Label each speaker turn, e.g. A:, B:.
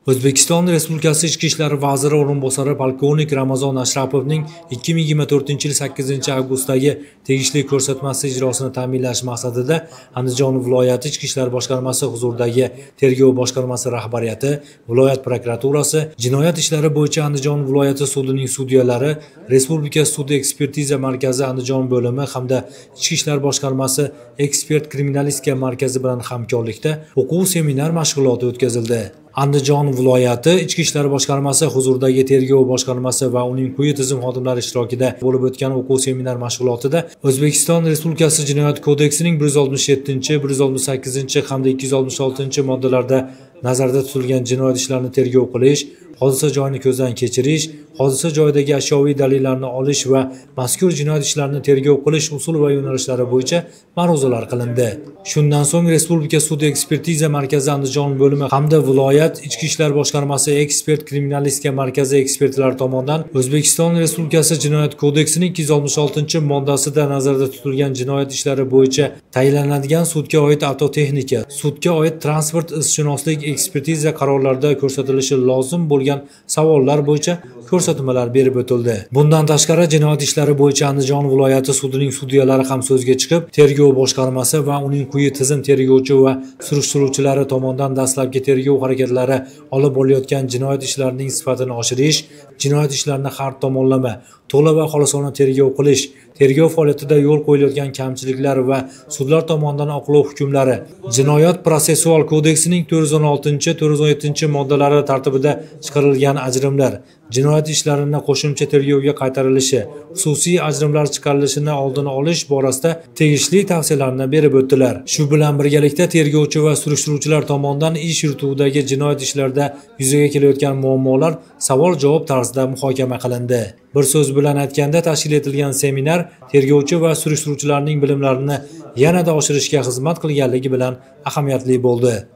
A: O'zbekiston Respublikasi Ichki ishlar vaziri o'rinbosari polkovnik Ramazon Ashrapovning 2024-yil 8-avgustdagi tegishli ko'rsatmasi ijrosini ta'minlash maqsadida Andijon viloyati Ichki ishlar boshqarmasi huzuridagi tergov boshqarmasi rahbariyati, viloyat prokuraturasi, jinoyat ishlari bo'yicha Andijon viloyati sudining sudyalari, Respublika sudi ekspertiza markazi Andijon bo'limi hamda Ichki ishlar boshqarmasi ekspert kriminalistika markazi bilan hamkorlikda o'quv seminar mashg'uloti o'tkazildi. Andijon viloyati Ichki ishlar boshqarmasi huzuridagi tergov boshqarmasi va uning quyi tizim xodimlari ishtirokida bo'lib o'tgan o'quv seminar mashg'ulotida O'zbekiston Respublikasi Jinoyat kodeksining 167, 168 hamda 266 moddalarida nazarda tutilgan jinoyat ishlarini tergov qilish, hodisa joyini ko'zdan kechirish, hodisa joyidagi ashyoviy dalillarni olish va mazkur jinoyat ishlarini tergov qilish usul va yo'nalishlari bo'yicha ma'ruzalar qilindi. Shundan so'ng Respublika sudi ekspertiza markazi Andijon bo'limi hamda viloyat Ichki ishlar boshqarmasi ekspert kriminalistika markazi ekspertlari tomonidan O'zbekiston Respublikasi Jinoyat kodeksining 266 moddasida nazarda tutilgan jinoyat ishlari bo'yicha tayinlanadigan sudga oid avtotexnika, sudga oid transport izshunoslik ekspertiza qarorlarida ko'rsatilishi lozim bo'lgan savollar bo'yicha ko'rsatmalar berib o'tildi. Bundan tashqari jinoyat ishlari bo'yicha Andijon viloyati sudining sudyalari ham so'zga chiqib, tergov boshqarmasi va uning quyi tizim tergovchi va surishtiruvchilari tomonidan dastlabki tergov harakatlari olib borilayotgan jinoyat ishlarining sifatini oshirish, jinoyat ishlarini har tomonlama, to'la va xolisona tergov qilish, tergov faoliyatida yo'l qo'yilayotgan kamchiliklar va sudlar tomonidan oqlov hukmlari, Jinoyat protsessual kodeksining 416, 417 moddalari tartibida chiqarilgan ajrimlar, jinoyat ishlarini qo'shimcha tergovga qaytarilishi, xususiy ajrimlar chiqarilishini oldini olish borasida tegishli tavsiyalarni berib o'tdilar. Shu bilan birgalikda tergovchi va surishtiruvchilar tomonidan ish yurituvidagi jinoyat ishlarida yuzaga kelayotgan muammolar savol-javob tarzida muhokama qilindi. Bir so'z bilan aytganda, tashkil etilgan seminar tergovchi va surishtiruvchilarning bilimlarini yanada oshirishga xizmat qilganligi bilan ahamiyatli bo'ldi.